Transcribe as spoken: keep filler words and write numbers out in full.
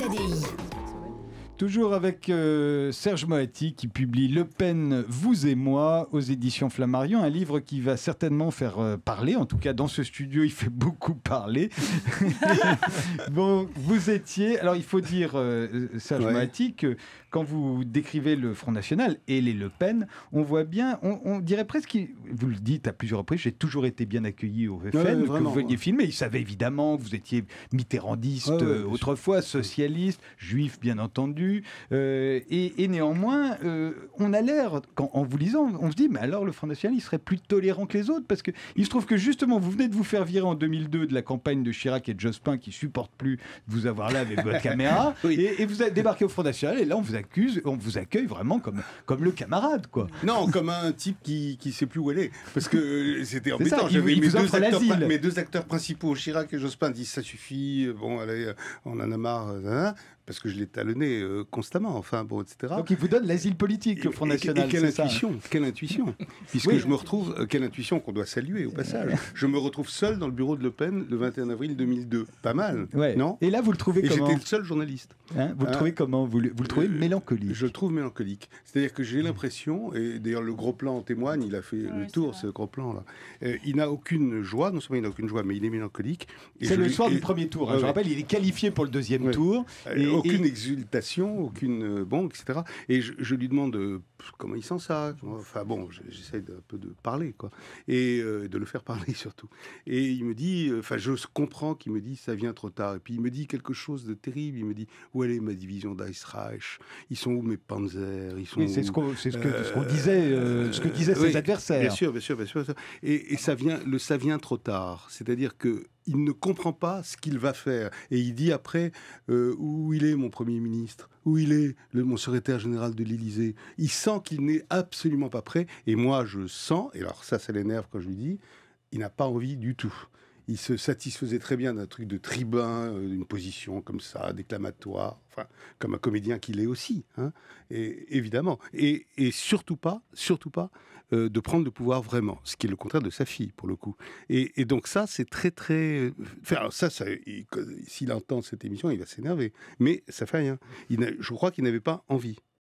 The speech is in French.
C D I. Toujours avec euh, Serge Moati qui publie Le Pen, vous et moi aux éditions Flammarion, un livre qui va certainement faire euh, parler, en tout cas dans ce studio il fait beaucoup parler. Bon, vous étiez, alors il faut dire euh, Serge ouais. Moati que quand vous décrivez le Front National et les Le Pen, on voit bien, on, on dirait presque, vous le dites à plusieurs reprises, j'ai toujours été bien accueilli au F N, ouais, que vraiment, vous veniez ouais. filmer, ils savaient évidemment que vous étiez mitterrandiste ouais, ouais, euh, autrefois, socialiste, juif bien entendu. Euh, et, et néanmoins, euh, on a l'air, quand, en vous lisant, on se dit, mais alors le Front National, il serait plus tolérant que les autres, parce qu'il se trouve que justement, vous venez de vous faire virer en deux mille deux de la campagne de Chirac et de Jospin, qui ne supportent plus de vous avoir là avec votre caméra, oui. et, et vous avez débarqué au Front National, et là, on vous accuse, on vous accueille vraiment comme, comme le camarade, quoi. Non, comme un type qui ne sait plus où aller, parce que c'était embêtant. J'avais mes, mes deux acteurs principaux, Chirac et Jospin, disent, ça suffit, bon, allez, on en a marre, hein, parce que je l'ai talonné euh, constamment, enfin, bon, et cetera. Donc il vous donne l'asile politique, le Front National. Et, et quelle intuition, ça. quelle intuition, puisque oui. je me retrouve, euh, quelle intuition qu'on doit saluer au passage. Je me retrouve seul dans le bureau de Le Pen le vingt et un avril deux mille deux. Pas mal, ouais. non? Et là, vous le trouvez et comment? J'étais le seul journaliste. Hein, vous le trouvez euh, comment? Vous le, vous le trouvez euh, mélancolique? Je le trouve mélancolique. C'est-à-dire que j'ai l'impression, et d'ailleurs le gros plan en témoigne, il a fait ouais, le tour, ce gros plan-là. Euh, il n'a aucune joie, non seulement il n'a aucune joie, mais il est mélancolique. C'est le soir et... du premier tour, hein, ouais, je rappelle, il est qualifié pour le deuxième ouais. tour. Et, aucune et... exultation, aucune bon, et cetera. Et je, je lui demande euh, comment il sent ça. Enfin bon, j'essaie un peu de parler, quoi, et euh, de le faire parler surtout. Et il me dit, enfin, je comprends qu'il me dit ça vient trop tard. Et puis il me dit quelque chose de terrible. Il me dit où elle est ma division d'Eisreich? Ils sont où mes panzers? Ils sont oui, c'est ce qu'on ce que, euh, qu disait, euh, ce que disaient ses oui, adversaires. Bien sûr, bien sûr, bien sûr. Et, et ça vient, le ça vient trop tard. C'est-à-dire que il ne comprend pas ce qu'il va faire. Et il dit après, euh, où il est mon Premier ministre? Où il est le, mon secrétaire général de l'Élysée? Il sent qu'il n'est absolument pas prêt. Et moi, je sens, et alors ça, ça l'énerve quand je lui dis, il n'a pas envie du tout. Il se satisfaisait très bien d'un truc de tribun, euh, d'une position comme ça, déclamatoire, enfin, comme un comédien qu'il est aussi, hein, et, évidemment. Et, et surtout pas, surtout pas, euh, de prendre le pouvoir vraiment, ce qui est le contraire de sa fille, pour le coup. Et, et donc ça, c'est très, très... Enfin, ça, ça il, s'il entend cette émission, il va s'énerver. Mais ça fait rien. Il je crois qu'il n'avait pas envie.